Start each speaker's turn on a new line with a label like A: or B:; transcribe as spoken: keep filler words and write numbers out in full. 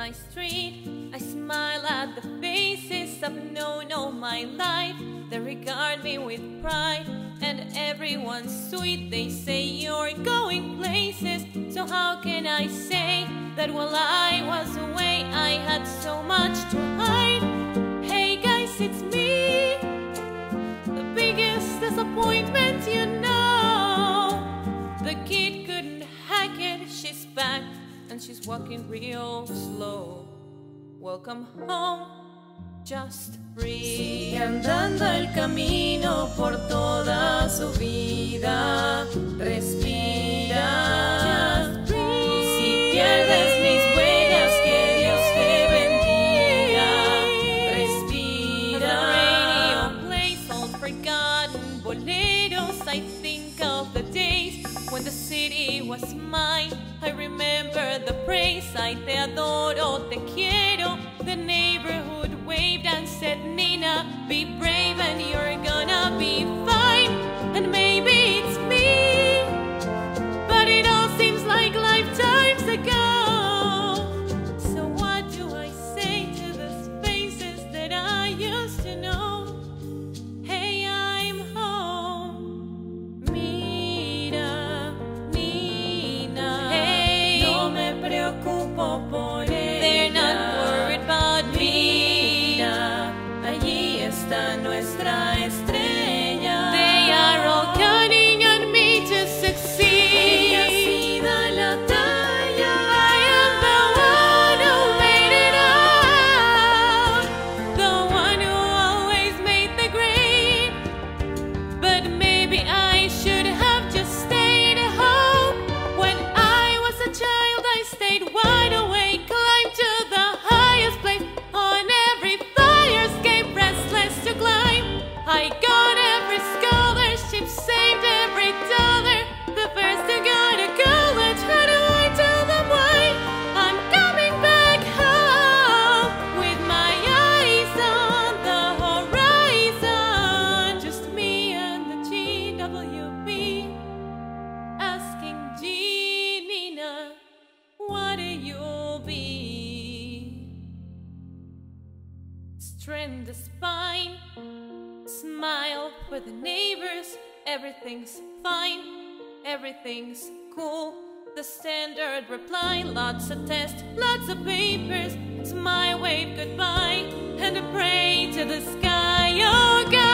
A: my street, I smile at the faces I've known all my life. They regard me with pride, and everyone's sweet. They say you're going places, so how can I say that while I was away I had so much to hide? Hey guys, it's me, the biggest disappointment, you know. The kid couldn't hack it, she's back and she's walking real slow. Welcome home, just breathe.
B: Sigue andando el camino por toda su vida. Respira.
A: Just breathe.
B: Si pierdes mis huellas, que Dios te bendiga. Respira.
A: The radio plays old forgotten boleros. I think of the days when the city was mine. I remember the praise, I te adoro, te quiero. The neighborhood waved and said, Nina, be brave and you're gonna be fine. And maybe it's me, but it all seems like lifetimes ago. So what do I say to the faces that I used to know? Hey, I'm home. Mira, Nina. Hey,
B: no me preocupo por
A: they're not worried about me.
B: Mira, allí está nuestra estrella.
A: They are all counting on me to succeed.
B: Ella sí da la talla.
A: I am the one who made it out, the one who always made the grade. But maybe I should have just stayed home. When I was a child, I stayed wide awake, climbed to the highest place on every fire escape, restless to climb. I got every scholarship, saved every dollar, the first to go to college. How do I tell them why I'm coming back home with my eyes on the horizon? Just me and the G W P, asking Nina, what do you be? Strength the spine, smile for the neighbors. Everything's fine, everything's cool. The standard reply, lots of tests, lots of papers. Smile, wave goodbye, and pray to the sky. Oh God.